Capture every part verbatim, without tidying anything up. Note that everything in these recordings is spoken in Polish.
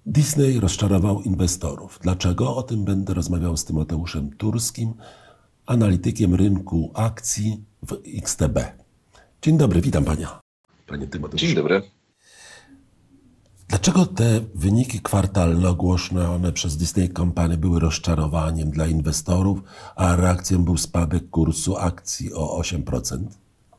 Disney rozczarował inwestorów. Dlaczego? O tym będę rozmawiał z Tymoteuszem Turskim, analitykiem rynku akcji w X T B. Dzień dobry, witam Pana. Panie Tymoteuszu. Dzień dobry. Dlaczego te wyniki kwartalne ogłoszone przez Disney Company były rozczarowaniem dla inwestorów, a reakcją był spadek kursu akcji o osiem procent?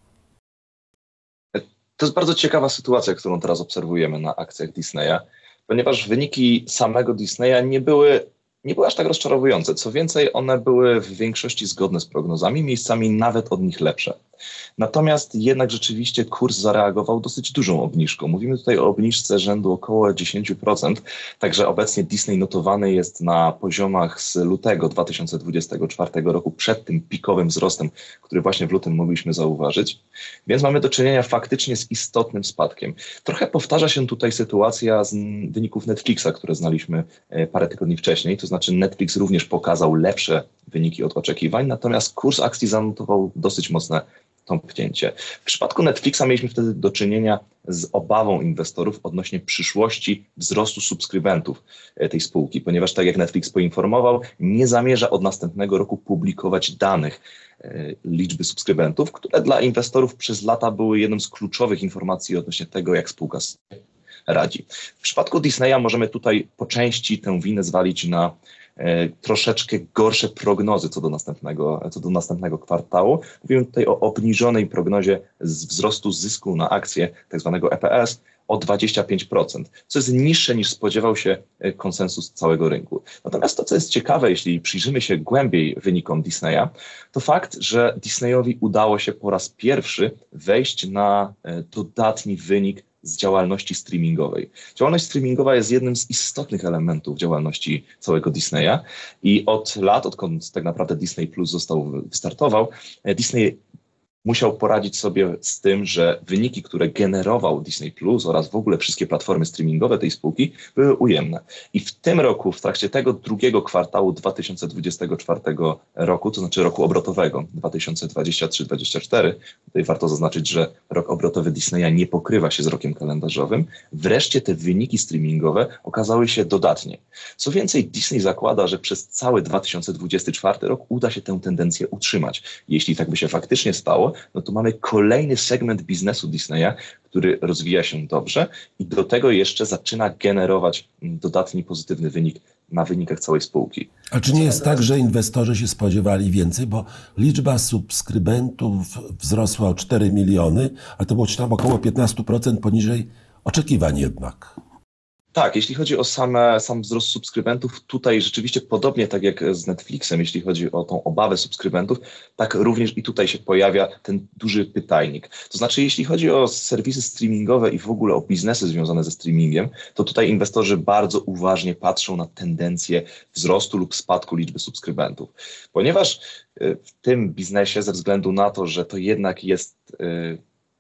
To jest bardzo ciekawa sytuacja, którą teraz obserwujemy na akcjach Disneya, ponieważ wyniki samego Disneya nie były, nie były aż tak rozczarowujące. Co więcej, one były w większości zgodne z prognozami, miejscami nawet od nich lepsze. Natomiast jednak rzeczywiście kurs zareagował dosyć dużą obniżką. Mówimy tutaj o obniżce rzędu około dziesięć procent, także obecnie Disney notowany jest na poziomach z lutego dwa tysiące dwudziestego czwartego roku, przed tym pikowym wzrostem, który właśnie w lutym mogliśmy zauważyć. Więc mamy do czynienia faktycznie z istotnym spadkiem. Trochę powtarza się tutaj sytuacja z wyników Netflixa, które znaliśmy parę tygodni wcześniej, to znaczy Netflix również pokazał lepsze wyniki od oczekiwań, natomiast kurs akcji zanotował dosyć mocne tąpnięcie. W przypadku Netflixa mieliśmy wtedy do czynienia z obawą inwestorów odnośnie przyszłości wzrostu subskrybentów tej spółki, ponieważ tak jak Netflix poinformował, nie zamierza od następnego roku publikować danych liczby subskrybentów, które dla inwestorów przez lata były jedną z kluczowych informacji odnośnie tego, jak spółka radzi. W przypadku Disneya możemy tutaj po części tę winę zwalić na e, troszeczkę gorsze prognozy co do następnego, co do następnego kwartału. Mówimy tutaj o obniżonej prognozie z wzrostu zysku na akcję, tak zwanego E P S, o dwadzieścia pięć procent, co jest niższe niż spodziewał się konsensus całego rynku. Natomiast to, co jest ciekawe, jeśli przyjrzymy się głębiej wynikom Disneya, to fakt, że Disneyowi udało się po raz pierwszy wejść na dodatni wynik z działalności streamingowej. Działalność streamingowa jest jednym z istotnych elementów działalności całego Disneya i od lat, odkąd tak naprawdę Disney Plus został wystartował, Disney musiał poradzić sobie z tym, że wyniki, które generował Disney Plus oraz w ogóle wszystkie platformy streamingowe tej spółki były ujemne. I w tym roku, w trakcie tego drugiego kwartału dwa tysiące dwudziestego czwartego roku, to znaczy roku obrotowego dwa tysiące dwudziestego trzeciego do dwudziestego czwartego, tutaj warto zaznaczyć, że rok obrotowy Disneya nie pokrywa się z rokiem kalendarzowym, wreszcie te wyniki streamingowe okazały się dodatnie. Co więcej, Disney zakłada, że przez cały dwa tysiące dwudziesty czwarty rok uda się tę tendencję utrzymać. Jeśli tak by się faktycznie stało, no to mamy kolejny segment biznesu Disneya, który rozwija się dobrze i do tego jeszcze zaczyna generować dodatni pozytywny wynik na wynikach całej spółki. A czy nie jest tak, że inwestorzy się spodziewali więcej, bo liczba subskrybentów wzrosła o cztery miliony, a to było tam około piętnaście procent poniżej oczekiwań jednak? Tak, jeśli chodzi o same, sam wzrost subskrybentów, tutaj rzeczywiście podobnie tak jak z Netflixem, jeśli chodzi o tą obawę subskrybentów, tak również i tutaj się pojawia ten duży pytajnik. To znaczy, jeśli chodzi o serwisy streamingowe i w ogóle o biznesy związane ze streamingiem, to tutaj inwestorzy bardzo uważnie patrzą na tendencję wzrostu lub spadku liczby subskrybentów. Ponieważ w tym biznesie, ze względu na to, że to jednak jest... Yy,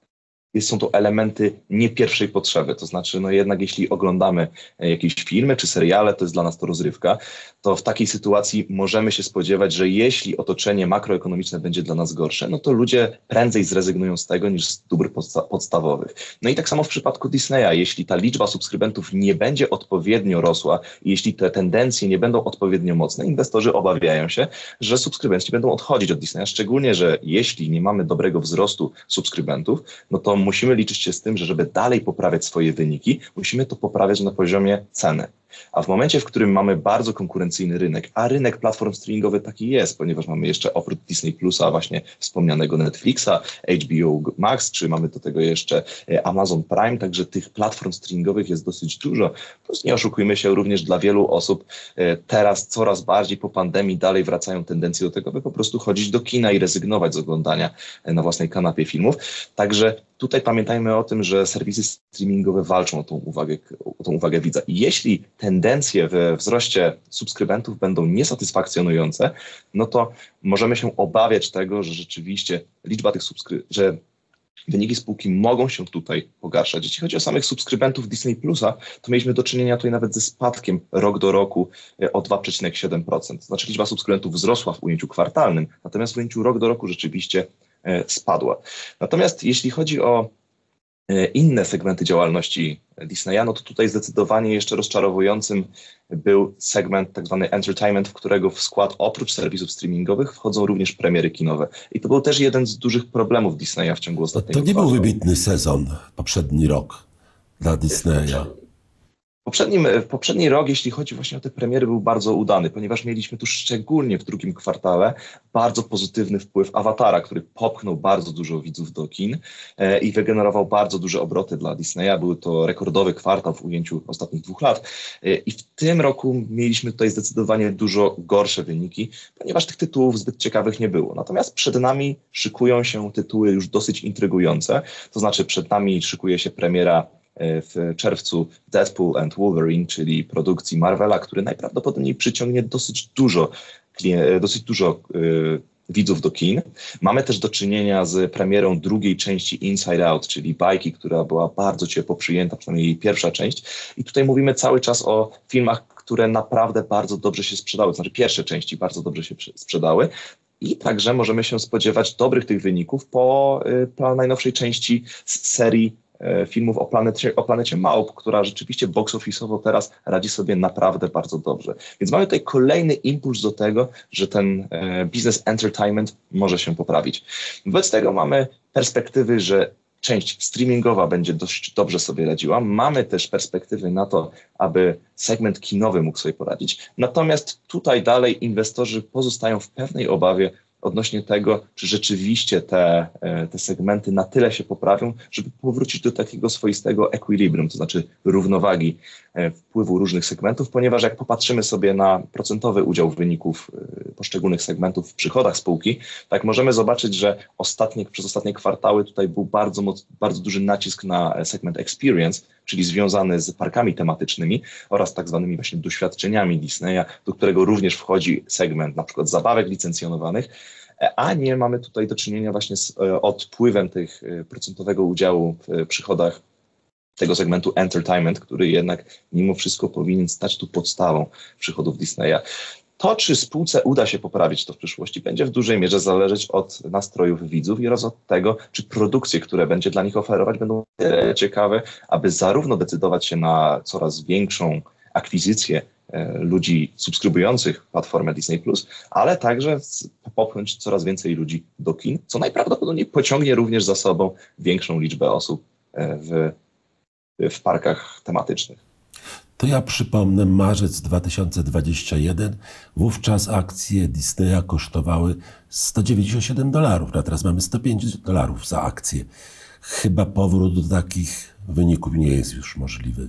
są to elementy nie pierwszej potrzeby, to znaczy no jednak jeśli oglądamy jakieś filmy czy seriale, to jest dla nas to rozrywka, to w takiej sytuacji możemy się spodziewać, że jeśli otoczenie makroekonomiczne będzie dla nas gorsze, no to ludzie prędzej zrezygnują z tego niż z dóbr podsta- podstawowych. No i tak samo w przypadku Disneya, jeśli ta liczba subskrybentów nie będzie odpowiednio rosła i jeśli te tendencje nie będą odpowiednio mocne, inwestorzy obawiają się, że subskrybenci będą odchodzić od Disneya, szczególnie, że jeśli nie mamy dobrego wzrostu subskrybentów, no to musimy liczyć się z tym, że żeby dalej poprawiać swoje wyniki, musimy to poprawiać na poziomie ceny. A w momencie, w którym mamy bardzo konkurencyjny rynek, a rynek platform streamingowych taki jest, ponieważ mamy jeszcze oprócz Disney Plusa właśnie wspomnianego Netflixa, H B O Max, czy mamy do tego jeszcze Amazon Prime, także tych platform streamingowych jest dosyć dużo. Po prostu nie oszukujmy się, również dla wielu osób teraz coraz bardziej po pandemii dalej wracają tendencje do tego, by po prostu chodzić do kina i rezygnować z oglądania na własnej kanapie filmów. Także tutaj pamiętajmy o tym, że serwisy streamingowe walczą o tą uwagę, o tą uwagę widza. I jeśli tendencje we wzroście subskrybentów będą niesatysfakcjonujące, no to możemy się obawiać tego, że rzeczywiście liczba tych subskrybentów, że wyniki spółki mogą się tutaj pogarszać. Jeśli chodzi o samych subskrybentów Disney Plusa, to mieliśmy do czynienia tutaj nawet ze spadkiem rok do roku o dwa przecinek siedem procent. To znaczy liczba subskrybentów wzrosła w ujęciu kwartalnym, natomiast w ujęciu rok do roku rzeczywiście spadła. Natomiast jeśli chodzi o inne segmenty działalności Disneya, no to tutaj zdecydowanie jeszcze rozczarowującym był segment tak zwany entertainment, w którego w skład oprócz serwisów streamingowych wchodzą również premiery kinowe. I to był też jeden z dużych problemów Disneya w ciągu ostatniego To nie był roku. wybitny sezon, poprzedni rok dla Disneya. Poprzednim, poprzedni rok, jeśli chodzi właśnie o te premiery, był bardzo udany, ponieważ mieliśmy tu szczególnie w drugim kwartale bardzo pozytywny wpływ Awatara, który popchnął bardzo dużo widzów do kin e, i wygenerował bardzo duże obroty dla Disneya. Był to rekordowy kwartał w ujęciu ostatnich dwóch lat. E, I w tym roku mieliśmy tutaj zdecydowanie dużo gorsze wyniki, ponieważ tych tytułów zbyt ciekawych nie było. Natomiast przed nami szykują się tytuły już dosyć intrygujące, to znaczy przed nami szykuje się premiera w czerwcu Deadpool and Wolverine, czyli produkcji Marvela, który najprawdopodobniej przyciągnie dosyć dużo, dosyć dużo yy, widzów do kin. Mamy też do czynienia z premierą drugiej części Inside Out, czyli bajki, która była bardzo ciepło przyjęta, przynajmniej jej pierwsza część. I tutaj mówimy cały czas o filmach, które naprawdę bardzo dobrze się sprzedały, to znaczy pierwsze części bardzo dobrze się sprzedały. I także możemy się spodziewać dobrych tych wyników po, yy, po najnowszej części z serii filmów o planecie, o planecie Małp, która rzeczywiście box office'owo teraz radzi sobie naprawdę bardzo dobrze. Więc mamy tutaj kolejny impuls do tego, że ten e, business entertainment może się poprawić. Wobec tego mamy perspektywy, że część streamingowa będzie dość dobrze sobie radziła. Mamy też perspektywy na to, aby segment kinowy mógł sobie poradzić. Natomiast tutaj dalej inwestorzy pozostają w pewnej obawie odnośnie tego, czy rzeczywiście te, te segmenty na tyle się poprawią, żeby powrócić do takiego swoistego equilibrium, to znaczy równowagi wpływu różnych segmentów, ponieważ jak popatrzymy sobie na procentowy udział wyników poszczególnych segmentów w przychodach spółki, tak możemy zobaczyć, że ostatnie, przez ostatnie kwartały tutaj był bardzo, moc, bardzo duży nacisk na segment experience, czyli związany z parkami tematycznymi oraz tak zwanymi właśnie doświadczeniami Disneya, do którego również wchodzi segment na przykład zabawek licencjonowanych, a nie mamy tutaj do czynienia właśnie z e, odpływem tych e, procentowego udziału w e, przychodach tego segmentu entertainment, który jednak mimo wszystko powinien stać tu podstawą przychodów Disneya. To, czy spółce uda się poprawić to w przyszłości, będzie w dużej mierze zależeć od nastrojów widzów oraz od tego, czy produkcje, które będzie dla nich oferować, będą tyle ciekawe, aby zarówno decydować się na coraz większą akwizycję e, ludzi subskrybujących platformę Disney plus, ale także popchnąć coraz więcej ludzi do kin, co najprawdopodobniej pociągnie również za sobą większą liczbę osób e, w, w parkach tematycznych. To ja przypomnę, marzec dwa tysiące dwudziesty pierwszy, wówczas akcje Disneya kosztowały sto dziewięćdziesiąt siedem dolarów, a teraz mamy sto pięć dolarów za akcję. Chyba powrót do takich wyników nie jest już możliwy.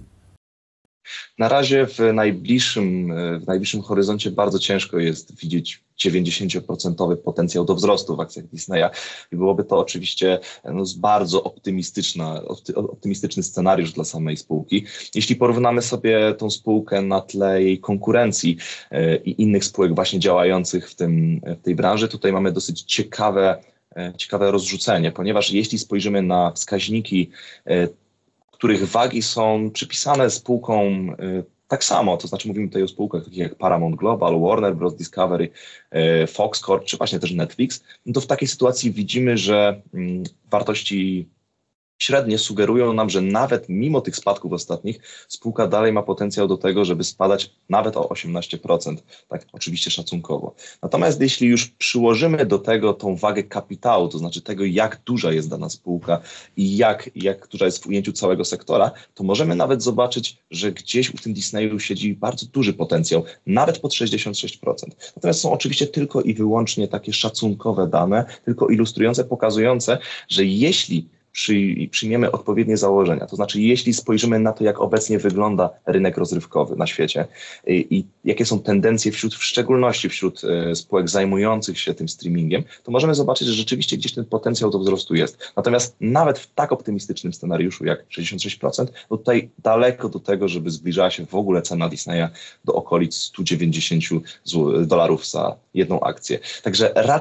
Na razie w najbliższym, w najbliższym horyzoncie bardzo ciężko jest widzieć dziewięćdziesięcioprocentowy potencjał do wzrostu w akcjach Disneya i byłoby to oczywiście no, bardzo optymistyczna, optymistyczny scenariusz dla samej spółki. Jeśli porównamy sobie tą spółkę na tle jej konkurencji e, i innych spółek właśnie działających w, tym, w tej branży, tutaj mamy dosyć ciekawe, e, ciekawe rozrzucenie, ponieważ jeśli spojrzymy na wskaźniki, e, których wagi są przypisane spółkom y, tak samo, to znaczy mówimy tutaj o spółkach takich jak Paramount Global, Warner Bros. Discovery, y, Fox Corp, czy właśnie też Netflix, no to w takiej sytuacji widzimy, że y, wartości średnie sugerują nam, że nawet mimo tych spadków ostatnich spółka dalej ma potencjał do tego, żeby spadać nawet o osiemnaście procent, tak oczywiście szacunkowo. Natomiast jeśli już przyłożymy do tego tą wagę kapitału, to znaczy tego, jak duża jest dana spółka i jak, jak duża jest w ujęciu całego sektora, to możemy nawet zobaczyć, że gdzieś w tym Disneyu siedzi bardzo duży potencjał, nawet pod sześćdziesiąt sześć procent. Natomiast są oczywiście tylko i wyłącznie takie szacunkowe dane, tylko ilustrujące, pokazujące, że jeśli Przy, przyjmiemy odpowiednie założenia. To znaczy, jeśli spojrzymy na to, jak obecnie wygląda rynek rozrywkowy na świecie i, i jakie są tendencje wśród, w szczególności wśród e, spółek zajmujących się tym streamingiem, to możemy zobaczyć, że rzeczywiście gdzieś ten potencjał do wzrostu jest. Natomiast nawet w tak optymistycznym scenariuszu jak sześćdziesiąt sześć procent, to tutaj daleko do tego, żeby zbliżała się w ogóle cena Disneya do okolic stu dziewięćdziesięciu dolarów za jedną akcję. Także raczej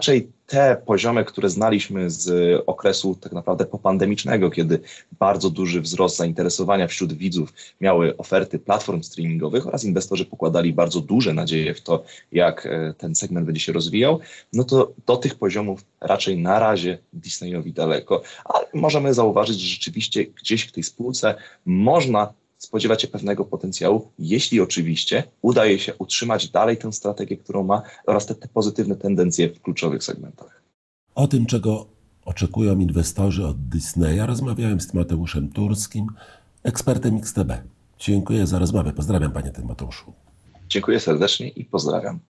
te poziomy, które znaliśmy z okresu tak naprawdę popandemicznego, kiedy bardzo duży wzrost zainteresowania wśród widzów miały oferty platform streamingowych oraz inwestorzy pokładali bardzo duże nadzieje w to, jak ten segment będzie się rozwijał, no to do tych poziomów raczej na razie Disneyowi daleko. Ale możemy zauważyć, że rzeczywiście gdzieś w tej spółce można spodziewać się pewnego potencjału, jeśli oczywiście udaje się utrzymać dalej tę strategię, którą ma oraz te, te pozytywne tendencje w kluczowych segmentach. O tym, czego oczekują inwestorzy od Disneya, rozmawiałem z Mateuszem Turskim, ekspertem X T B. Dziękuję za rozmowę. Pozdrawiam, panie Mateuszu. Dziękuję serdecznie i pozdrawiam.